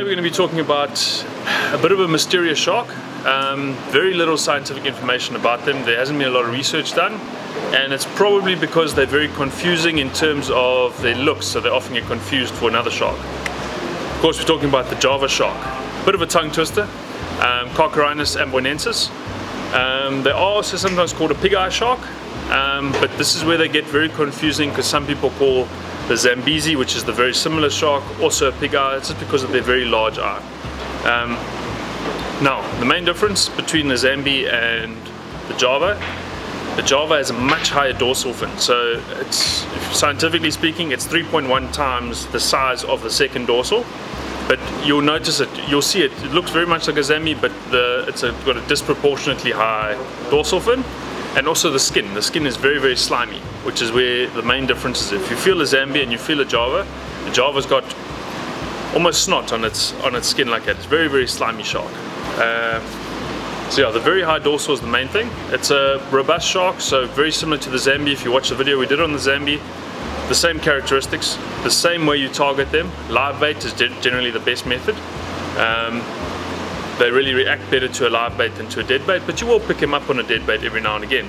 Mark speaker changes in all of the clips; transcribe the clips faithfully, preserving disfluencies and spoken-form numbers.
Speaker 1: we're going to be talking about a bit of a mysterious shark. Um, very little scientific information about them. There hasn't been a lot of research done, and it's probably because they're very confusing in terms of their looks, so they often get confused for another shark. Of course, we're talking about the Java shark. Bit of a tongue twister, um, Carcharinus amboinensis. Um, they are also sometimes called a pig-eye shark, um, but this is where they get very confusing because some people call the Zambezi, which is the very similar shark, also a pig-eye. It's just because of their very large eye. Um, now, the main difference between the Zambi and the Java, the Java has a much higher dorsal fin. So it's, scientifically speaking, it's three point one times the size of the second dorsal. But you'll notice it, you'll see it, it looks very much like a Zambi, but the, it's a, got a disproportionately high dorsal fin. And also the skin. The skin is very, very slimy, which is where the main difference is. If you feel a Zambi and you feel a Java, the Java's got almost snot on its on its skin like that. It's very, very slimy shark. Uh, so yeah, the very high dorsal is the main thing. It's a robust shark, so very similar to the Zambi. If you watch the video we did on the Zambi, the same characteristics, the same way you target them. Live bait is generally the best method. Um, They really react better to a live bait than to a dead bait, but you will pick them up on a dead bait every now and again.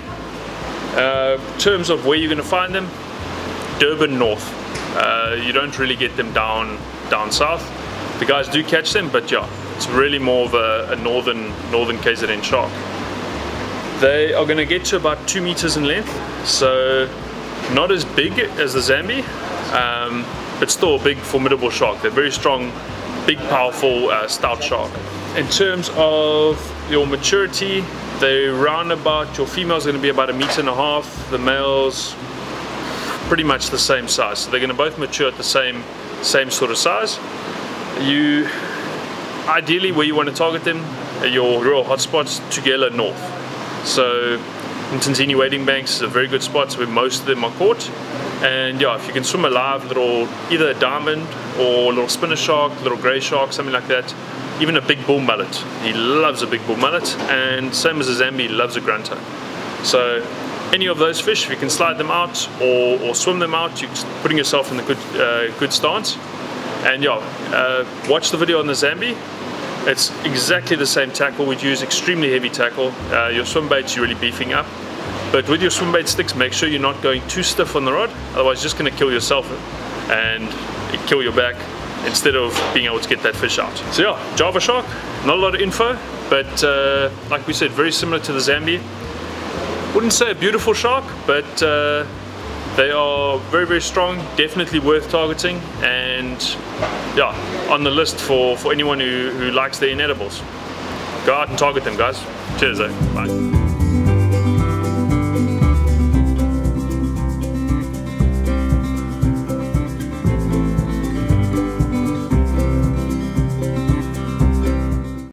Speaker 1: Uh, in terms of where you're going to find them, Durban north. Uh, you don't really get them down down south. The guys do catch them, but yeah, it's really more of a, a northern northern K Z N shark. They are going to get to about two meters in length, so not as big as the Zambi, um, but still a big, formidable shark. They're very strong, big, powerful, uh, stout shark. In terms of your maturity, they round about, your female's going to be about a meter and a half, the male's pretty much the same size. So they're going to both mature at the same same sort of size. You, ideally where you want to target them, your real hotspots, Tugela north. So Mtintini wading banks is a very good spot where most of them are caught. And yeah, if you can swim a live little, either a diamond or a little spinner shark, little grey shark, something like that, even a big bull mullet. He loves a big bull mullet, and same as a Zambi, he loves a grunter. So any of those fish, if you can slide them out or, or swim them out, you're putting yourself in a good, uh, good stance. And yeah, uh, watch the video on the Zambi. It's exactly the same tackle we'd use, extremely heavy tackle. Uh, your swim baits you're really beefing up. But with your swim bait sticks, make sure you're not going too stiff on the rod, otherwise you're just going to kill yourself and kill your back, instead of being able to get that fish out. So yeah, Java shark, not a lot of info, but uh, like we said, very similar to the Zambi. Wouldn't say a beautiful shark, but uh, they are very, very strong, definitely worth targeting, and yeah, on the list for, for anyone who, who likes their inedibles. Go out and target them, guys. Cheers, eh? Bye.